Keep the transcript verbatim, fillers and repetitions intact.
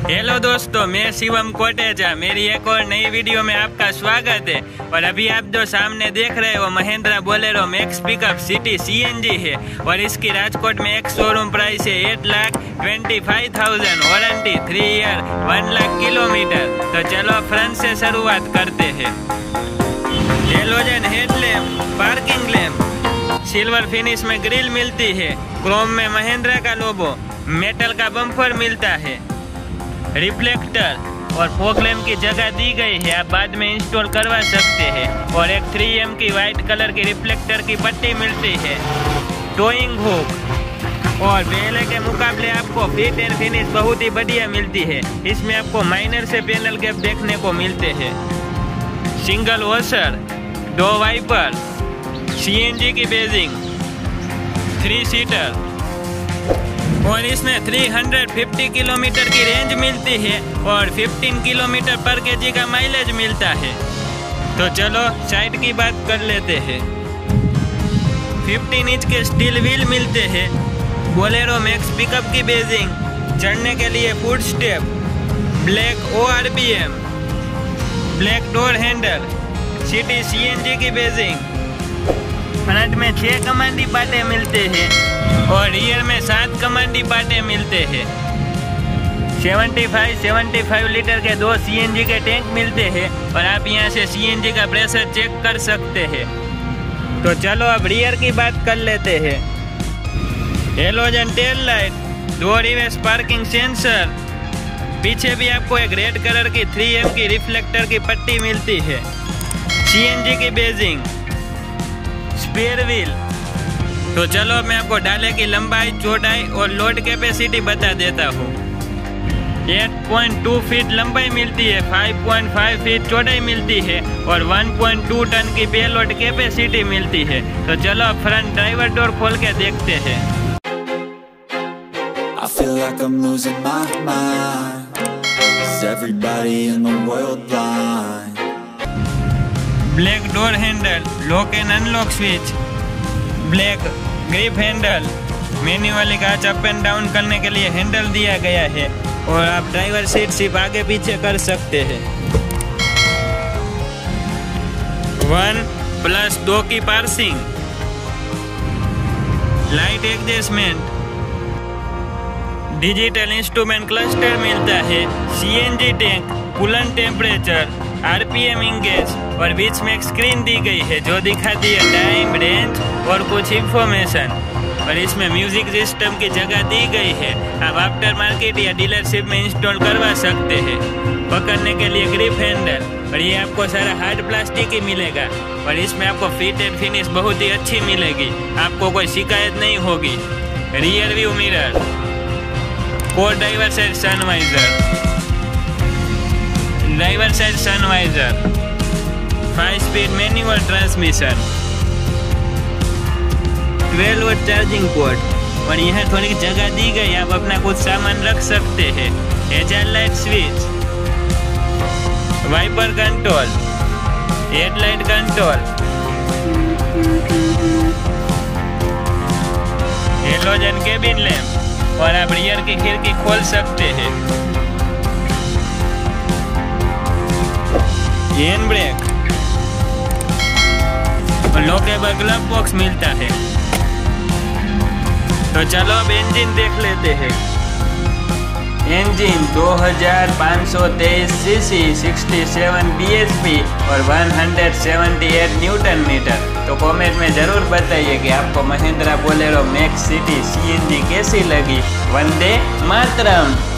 Hello दोस्तों, मैं शिवम कोटेचा। मेरी एक और नई वीडियो में आपका स्वागत है। और अभी आप जो सामने देख रहे हो Mahindra Bolero Maxx pickup City CNG है और इसकी राजकोट में एक शोरूम प्राइस है eight lakh twenty five thousand, warranty three year, one lakh kilometre. तो चलो फ्रंट से शुरुआत करते हैं। Halogen headlamp, parking lamp, silver finish में ग्रिल मिलती है, क्रोम में महिंद्रा का लोगो, मेटल का बम्पर मिलता है, रिफ्लेक्टर और फॉग लैम्प की जगह दी गई है, आप बाद में इंस्टॉल करवा सकते हैं। और एक थ्री एम की वाइट कलर की रिफ्लेक्टर की पट्टी मिलती है, टोइंग हुक। और पहले के मुकाबले आपको फिट एंड फिनिश बहुत ही बढ़िया मिलती है। इसमें आपको माइनर से पैनल गैप देखने को मिलते हैं, सिंगल वॉशर, दो वाइपर, सीएनजी की बेजिंग, थ्री सीटर और इसमें तीन सौ पचास किलोमीटर की रेंज मिलती है और पंद्रह किलोमीटर पर केजी का माइलेज मिलता है। तो चलो साइड की बात कर लेते हैं। पंद्रह इंच के स्टील व्हील मिलते हैं, बोलेरो मैक्स पिकअप की बेजिंग, चढ़ने के लिए foot step, black ORVM, black door handle, City CNG की बेजिंग। फ्रंट में छह कमांडी पाटे मिलते हैं और रियर में सात कमांडी पाटे मिलते हैं। पचहत्तर पचहत्तर लीटर के दो सीएनजी के टैंक मिलते हैं और आप यहां से सीएनजी का प्रेशर चेक कर सकते हैं। तो चलो अब रियर की बात कर लेते हैं। हेलोजन टेल लाइट, दो रिवर्स पार्किंग सेंसर, पीछे भी आपको एक रेड कलर की थ्री एम की रिफ्लेक्टर की पट्टी मिलती है, सीएनजी की बेजिंग, स्पेयर व्हील। तो चलो मैं आपको डाले की लंबाई, चौड़ाई और लोड कैपेसिटी बता देता हूँ। आठ पॉइंट दो फीट लंबाई मिलती है, पाँच पॉइंट पाँच फीट चौड़ाई मिलती है और एक पॉइंट दो टन की पेलोड कैपेसिटी मिलती है। तो चलो फ्रंट ड्राइवर डोर खोल के देखते हैं। I feel like I'm losing my mind. Is everybody in the world blind? Black door handle, lock and unlock switch, black grip handle, manually कांच अप एंड डाउन करने के लिए हैंडल दिया गया है और आप ड्राइवर सीट सिर्फ आगे पीछे कर सकते हैं। वन प्लस दो की passing, light adjustment, digital instrument cluster मिलता है, CNG tank, coolant temperature, RPM engage और बीच में एक स्क्रीन दी गई है जो दिखाती है टाइम, रेंज और कुछ इंफॉर्मेशन। और इसमें म्यूजिक सिस्टम की जगह दी गई है, आप आफ्टर मार्केट या डीलरशिप में इंस्टॉल करवा सकते हैं। पकड़ने के लिए ग्रिप हैंडल और ये आपको सारा हार्ड प्लास्टिक ही मिलेगा और इसमें आपको फिट एंड फिनिश बहुत ही अच्छी मिलेगी, आपको कोई शिकायत नहीं होगी। रियर व्यू मिरर, को driver side sun visor, driver side sun visor, five speed manual transmission, twelve volt charging port और यहाँ थोड़ी जगह दी गई, आप अपना कुछ सामान रख सकते हैं। Headlight light switch, wiper control, headlight control, halogen cabin lamp और आप रियर की खिड़की खोल सकते हैं। हैंड ब्रेक और लॉकेबल ग्लव बॉक्स मिलता है। तो चलो अब इंजन देख लेते हैं। इंजन दो हज़ार पाँच सौ तेईस सीसी, सड़सठ बीएचपी और एक सौ अठहत्तर न्यूटन मीटर। तो कमेंट में जरूर बताइए कि आपको Mahindra Bolero Maxx City CNG कैसी लगी। वंदे मातरम।